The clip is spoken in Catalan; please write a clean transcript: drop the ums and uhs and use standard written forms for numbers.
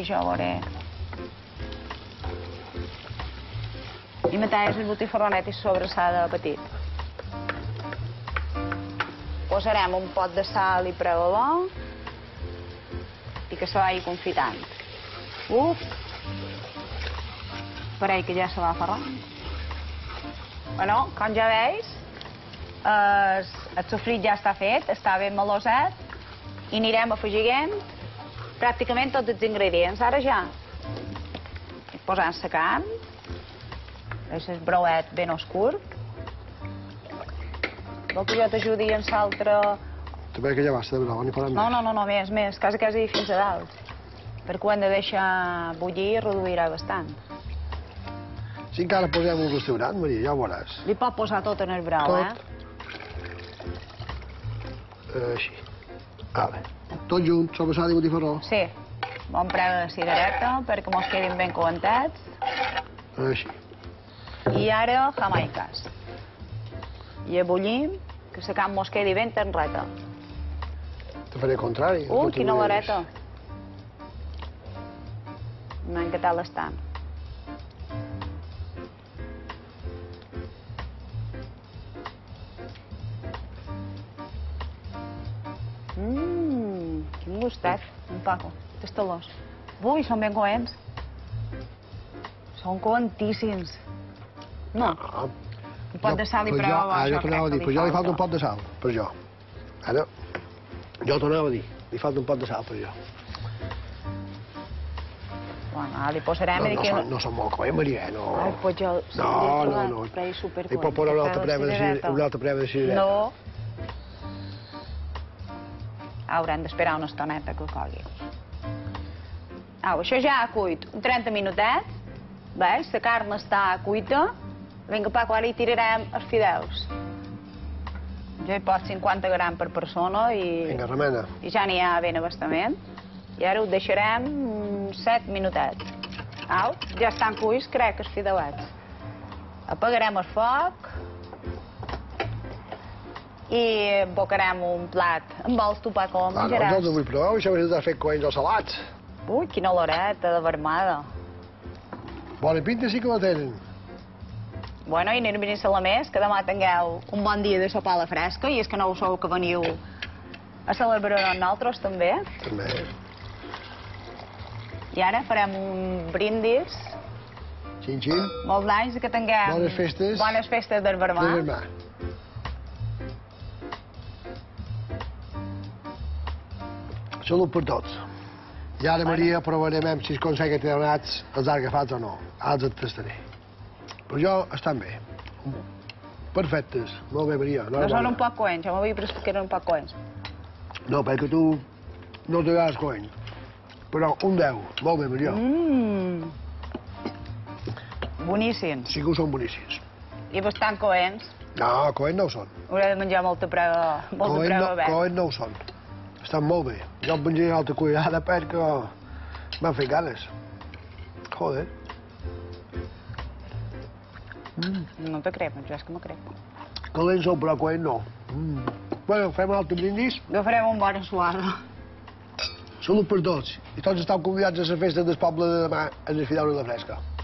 això, a veure... I mateix el botifarronet i sobrassada petit. Posarem un pot de sal i prou bo i que se vagi confitant. Pareix que ja se va ferrant. Bueno, com ja veus, el sofrit ja està fet, està ben meloset i anirem afegint pràcticament tots els ingredients. Ara ja posant la carn, el brauet ben oscur. Vol que jo t'ajudi en l'altre... També que ja basta de brau, n'hi farà més. No, més, quasi fins a dalt. Perquè ho hem de deixar bullir i reduirà bastant. Si encara posem un restaurant, Maria, ja ho veuràs. Li pot posar tot en el brau, Tot. Així. Vale. Tot junt, sobrassada i botifarró. Sí. Bon preu de cigareta perquè mos quedin ben coentats. Així. I ara, jamaicas. I ebullim, que la carn mos quedi ben tenreta. Te faré el contrari. Quina oloreta. No, què tal estan? Quin gustet, en Paco. Tastalós. Ui, són ben coents. Són coentíssims. No. Un pot de sal i prou bo. Jo tornava a dir, però jo li falta un pot de sal, per jo. Ara, jo tornava a dir, li falta un pot de sal, per jo. Bueno, ara li posarem... No són molt coents, Maria, no. Ai, pues jo... No. Li pot posar una altra preva de cirereta. No. Haurem d'esperar una estoneta que cogui. Això ja ha cuit 30 minutets. Veus? La carn està cuita. Vinga, Paco, ara hi tirarem els fideus. Jo hi poso 50 grams per persona i... Vinga, remena. I ja n'hi ha ben abastament. I ara ho deixarem 7 minutets. Au, ja estan cuits, crec, els fideuets. Apagarem el foc i bocarem un plat. En vols tu, Paco, menjaràs? Jo no vull provar, això hauria de fer coents o salats. Ui, quina oloreta de vermada. Bona pinta sí que la tenen. Bueno, i anem a la més, que demà tingueu un bon dia de sopar a la fresca, i és que no ho sou que veniu a celebrar amb nosaltres, també. També. I ara farem un brindis. Xin-xin. Molts anys que tinguem... Bones festes. Bones festes del vermà. Del vermà. Salut per tots. I ara, Maria, provarem si els consells que t'he donat els has agafat o no. Ara et tastaré. Però jo estan bé. Perfectes. Molt bé, Maria. No són un poc coents, jo m'havia prestat que eren un poc coents. No, perquè tu no t'agrades coent. Però un 10. Molt bé, Maria. Boníssims. Sí que ho són boníssims. I bastant coents. No, coent no ho són. Hauré de menjar molta prova verd. Coent no ho són. Estan molt bé. Jo em menjaré una altra cuidada perquè m'han fet ganes. Joder. No te crec, jo és que m'ho crec. Calent sou, però coent no. Bueno, fem un altre brindis. Jo farem un bona suada. Salut per tots. I tots esteu convidats a la festa del poble de demà en el Fideu de la Fresca.